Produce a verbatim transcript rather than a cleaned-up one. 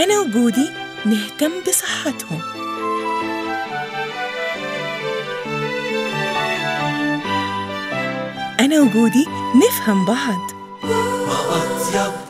أنا وجودي نهتم بصحتهم. أنا وجودي نفهم بعض. ما أطيب